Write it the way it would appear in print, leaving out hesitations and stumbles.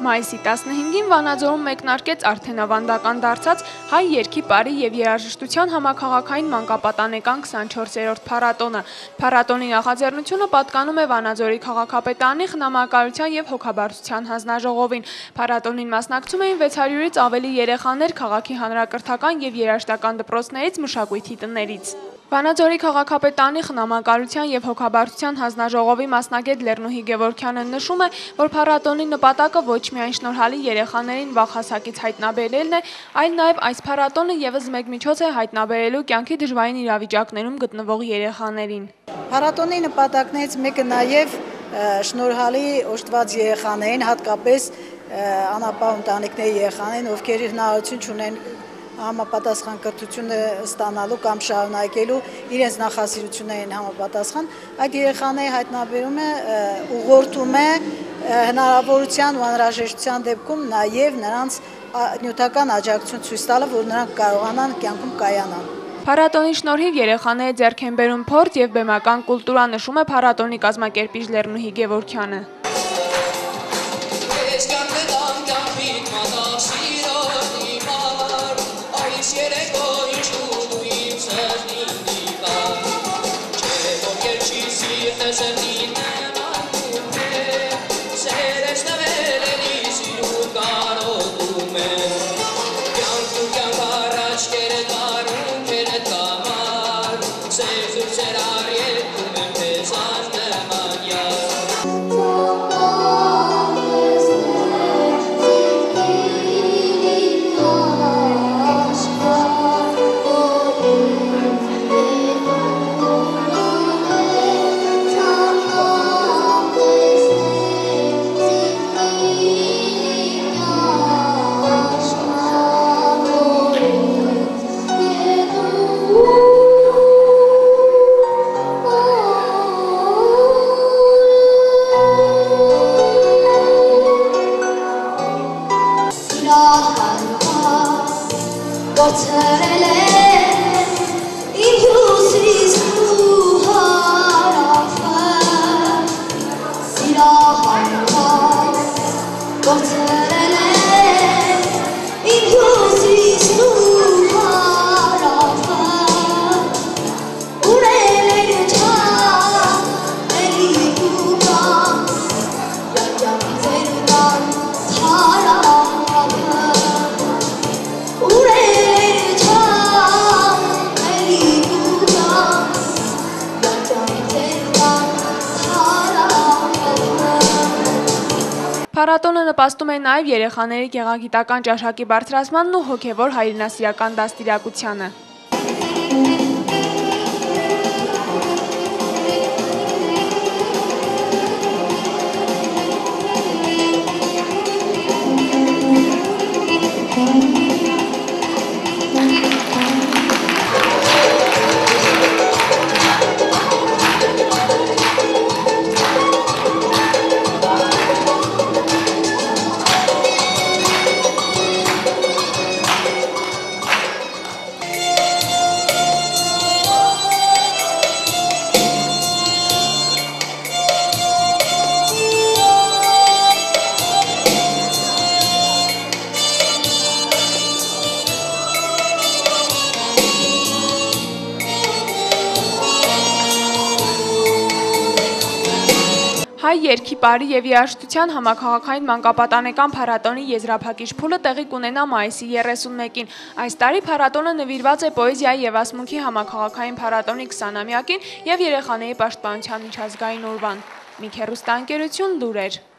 Մայիսի 15-ին Վանաձորում մեկնարկեց արդեն ավանդական դարձած հայ երգի, պարի և երաժշտության համաքաղաքային մանկապատանեկան 24-րդ փառատոնը։ Փառատոնի նախաձեռնությունը պատկանում է Վանաձորի քաղաքապետարանի խնամակալության և հոգաբարձության հանձնաժողովին։ Փառատոնին մասնակցում էին 600-ից ավելի երեխաներ քաղաքի հանրակրթական և երաժշտական դպրոցներից, մշակույթի տներից։ Վանաձորի քաղաքապետարանի խնամակալության և հոգաբարձության հանձնաժողովի մասնագետ Լեռնուհի Գևորգյանը նշում է, որ փառատոնի նպատակը ոչ միայն շնորհալի երեխաներին վաղ հասակից հայտնաբերելն է, այլ նաև այս փառատոնը ևս մեկ միջոց է հայտնաբերելու կյանքի դժվարին իրավիճակներում գտնվող երեխաներին։ Փառատոնի նպատակներից մեկը նաև շնորհալի օժտված երեխաներին, հատկապես անապահ ընտանիքների երեխաներին, ովքեր հնարավորություն չունեն համապատասխան կրթությունը ստանալու կամ շարունակելու իրենց նախասիրություններին համապատասխան, այդ երեխաների հայտնաբերումը ուղղորդում է հնարավորության ու անհրաժեշտության դեպքում նաև նրանց նյութական աջակցություն ցույց տալը, որ նրանք կարողանան կյանքում կայանալ։ Փառատոնի շնորհիվ երեխաները ձեռք են բերում փորձ և բեմական կուլտուրա, նշում է փառատոնի կազմակերպիչ Լեռնուհի Գևորգյանը։ Փառատոնը նպաստում է նաև երեխաների գեղագիտական ճաշակի բարձրացմանն ու հոգևոր հայրենասիրական դաստիարակությանը։ Հայ երգի, պարի և երաժշտության համաքաղաքային մանկապատանեկան փառատոնի եզրափակիչ փուլը տեղի կունենա մայիսի 31-ին։ Այս տարի փառատոնը նվիրված է պոեզիայի և ասմունքի համաքաղաքային փառատոնի 20-ամյակին և երեխաների պաշտպանության միջազգային օրվան։ Մի հեռուստաընկերություն լուրեր։